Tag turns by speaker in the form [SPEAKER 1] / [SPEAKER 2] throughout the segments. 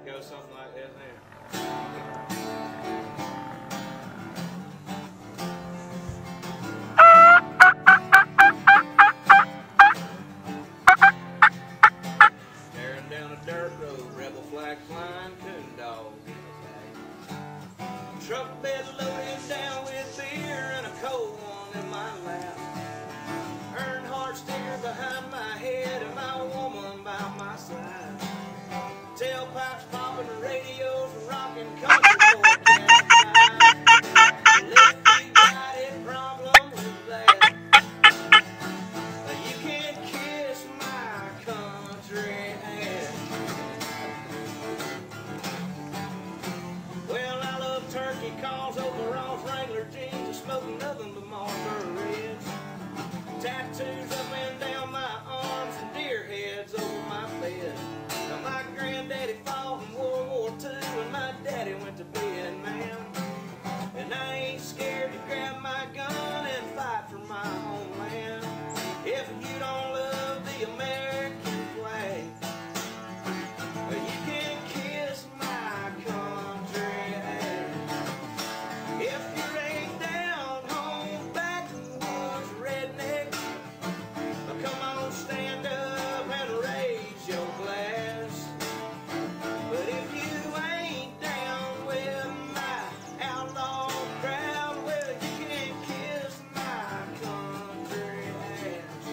[SPEAKER 1] Go something like this now. Tearing down a dirt road, rebel flag flying, coon dog. Truck bed loaded down with beer and a cold one in my lap. Earnhardt sticker behind my head and my woman by my side. Tailpipes popping, the radios rocking, country forecast. Lefty got a problem with that. You can't kiss my country ass. Well, I love turkey calls, overalls, Wrangler jeans, and smoking nothing but Marlboro Reds. Tattoos up and down my arms and deer heads over my bed. Now my granddaddy fought in World War II and my daddy went to Vietnam. And I ain't scared to grab my gun and fight for my homeland. If you don't love the American flag, you can't kiss my country ass. If you ain't down home backwoods redneck, come on, stand up and raise your glass. But if you ain't down with my outlaw crowd, well, you can't kiss my country ass.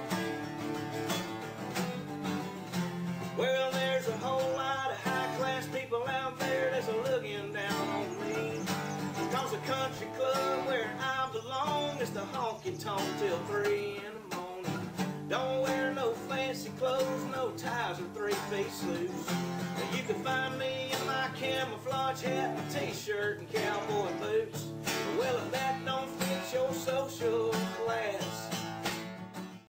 [SPEAKER 1] Well, there's a whole lot of high-class people out there that's looking down on me. Cause the country club where I belong is the honky-tonk till 3 in the morning. Don't wear no fancy clothes, no ties or three-piece suits. You can find me in my camouflage hat, my t-shirt and cowboy boots. Well, if that don't fit your social